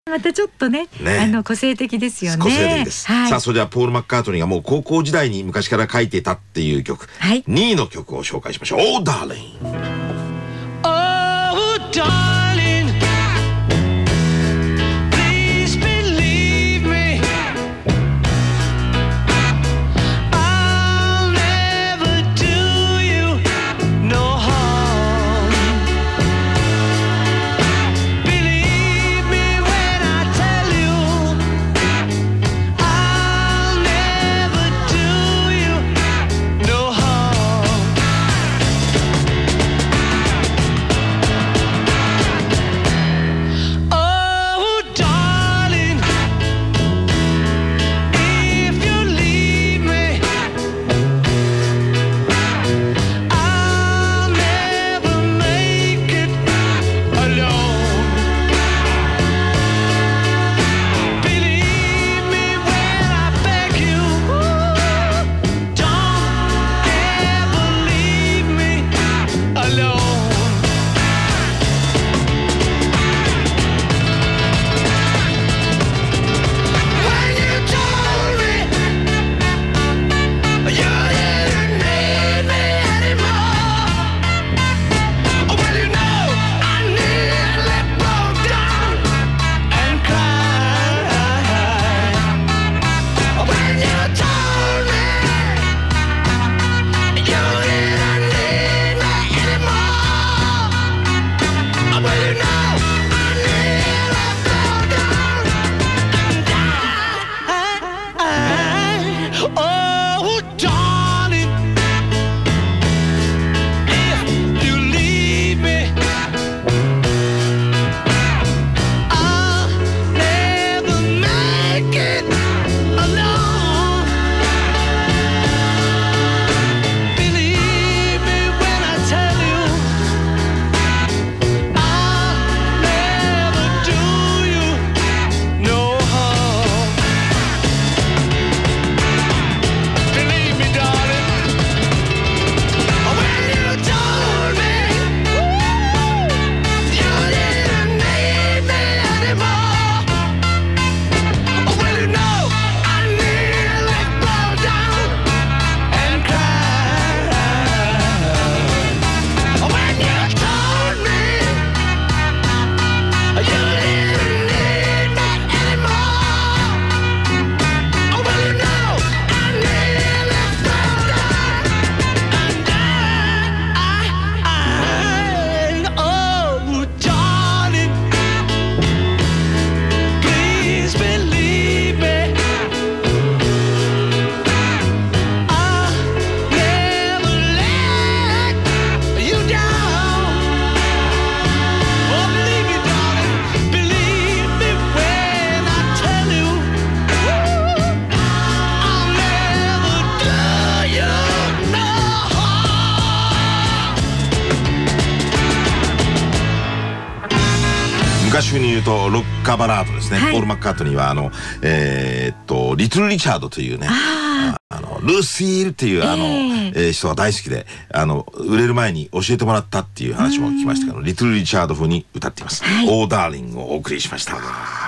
またちょっとね、個性的ですよね。 個性的です。さあ、それではポール・マッカートニーがもう高校時代に昔から書いていたっていう曲、2位の曲を紹介しましょう。Oh Darling。 Oh darling, please believe me, I'll never do you no harm. Believe me when I tell you, I'll never do you no harm. Oh darling, if you leave me, I'll never make it alone. Believe me when I beg you, don't ever leave me alone. When you told me you didn't need me anymore, well, you know I nearly broke down and cried. When you told me you didn't need me anymore, well, you know I nearly broke down and died. Oh darling, if you leave me, I'll never make it alone. Believe me when I tell you, I'll never do you no harm. Believe me, darling, when you told me you didn't need me anymore, well, you know I nearly broke down and cried. When you told me you didn't need me anymore, well, you know I nearly broke down and died. Oh darling, please believe me, I'll never let you down. Oh, believe me, darling, believe me when I tell you, I'll never do you no harm. 昔風に言うとロッカバラードですね。ポール・マッカートニーはリトル・リチャードというね、ルーシールっていう人が大好きで、売れる前に教えてもらったっていう話も聞きましたけど、リトル・リチャード風に歌っています。オーダーリングをお送りしました。